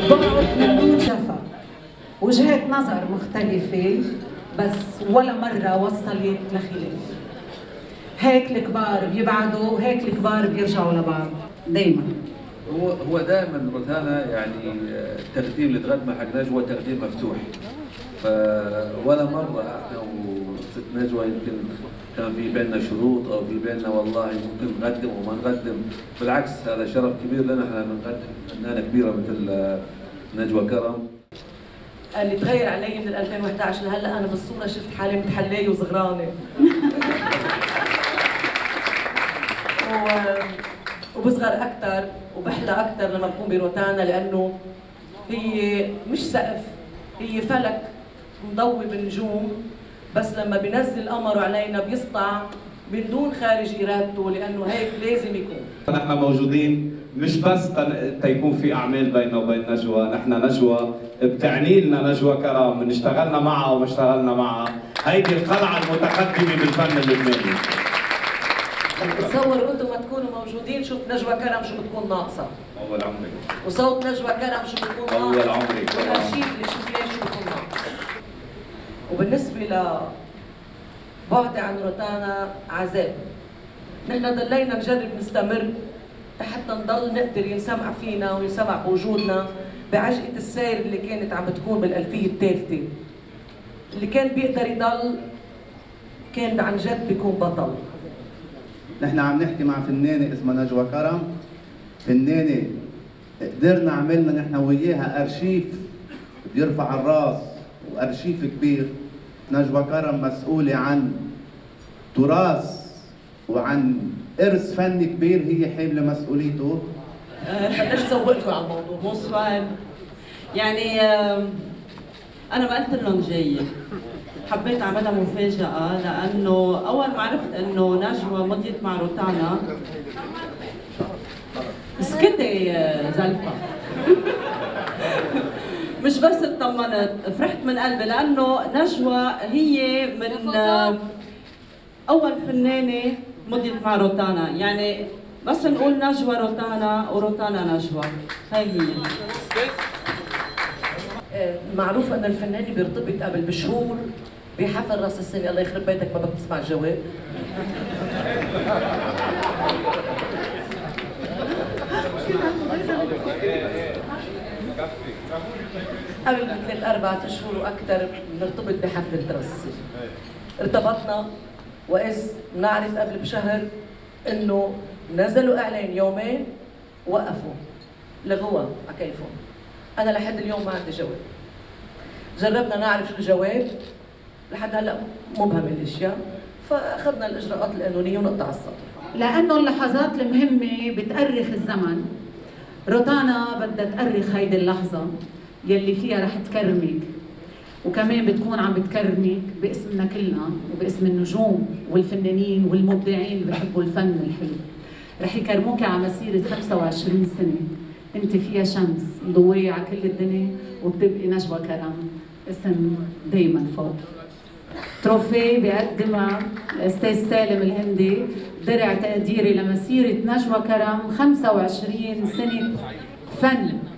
بقعد من دون شفا، وجهات نظر مختلفة بس ولا مرة وصلت لخلاف. هيك الكبار بيبعدوا وهيك الكبار بيرجعوا لبعض دايما. هو دائما روتانا يعني التقديم اللي تقدمه حق نجوى تقديم مفتوح. ولا مرة احنا وست نجوى يمكن كان في بيننا شروط او في بيننا والله ممكن نقدم وما نقدم، بالعكس هذا شرف كبير لنا احنا نقدم فنانة كبيرة مثل نجوى كرم. اللي تغير علي من 2011 لهلا انا بالصورة شفت حالي متحلية وصغرانة. وبصغر اكثر وبحلى اكثر لما بكون بروتانا، لانه هي مش سقف، هي فلك مضوي بالنجوم، بس لما بينزل قمره علينا بيسطع من دون خارج ارادته، لانه هيك لازم يكون. نحن موجودين مش بس تيكون في اعمال بيننا وبين نجوى، نحن نجوى بتعني لنا نجوى كرم، من اشتغلنا معها وما اشتغلنا معها، هيدي القلعه المتقدمه بالفن اللبناني. تصوروا انتم ما تكونوا موجودين شوف نجوى كرم شو بتكون ناقصه. اول عمري. وصوت نجوى كرم شو بتكون ناقصه. اول عمري. والارشيف اللي شفناه شو بتكون ناقص. وبالنسبه بعدي عن روتانا عذاب. نحن ضلينا نجرب نستمر حتى نضل نقدر ينسمع فينا وينسمع بوجودنا بعجقة السير اللي كانت عم بتكون بالألفية الثالثة. اللي كان بيقدر يضل كان عن جد بيكون بطل. نحن عم نحكي مع فنانة اسمها نجوى كرم، فنانة قدرنا عملنا نحن وياها أرشيف بيرفع الراس وأرشيف كبير. نجوى كرم مسؤولة عن تراث وعن إرث فني كبير هي حاملة مسؤوليته. بديش اسوق لكم على الموضوع، مو سؤال. يعني أنا ما قلت لهم جاية، حبيت أعملها مفاجأة، لأنه أول ما عرفت إنه نجوى مضيت مع روتانا سكتي يا زلفة. مش بس اطمنت، فرحت من قلبي، لأنه نجوى هي من أول فنانة مضيت مع روتانا، يعني بس نقول نجوى روتانا وروتانا نجوى، هي هي. معروف ان الفنان بيرتبط قبل بشهور بحفل راس السنه. الله يخرب بيتك ما بتسمع الجواب. قبل مثل 4 أشهر واكثر بنرتبط بحفله راس السنه. ارتبطنا واذ نعرف قبل بشهر انه نزلوا اعلان يومين وقفوا لغوا على كيفهم. أنا لحد اليوم ما عندي جواب. جربنا نعرف شو الجواب، لحد هلا مبهم الأشياء، فأخذنا الإجراءات القانونية ونقطع السطر. لأنه اللحظات المهمة بتأرخ الزمن. روتانا بدها تأرخ هيدي اللحظة يلي فيها رح تكرمك، وكمان بتكون عم بتكرمك باسمنا كلنا وباسم النجوم والفنانين والمبدعين اللي بحبوا الفن الحلو. رح يكرموك على مسيرة 25 سنة. انت فيها شمس مضوية على كل الدنيا، وبتبقي نجوى كرم اسم دايما فوق. تروفي بيقدمها الاستاذ سالم الهندي، درع تقديري لمسيرة نجوى كرم 25 سنة فن.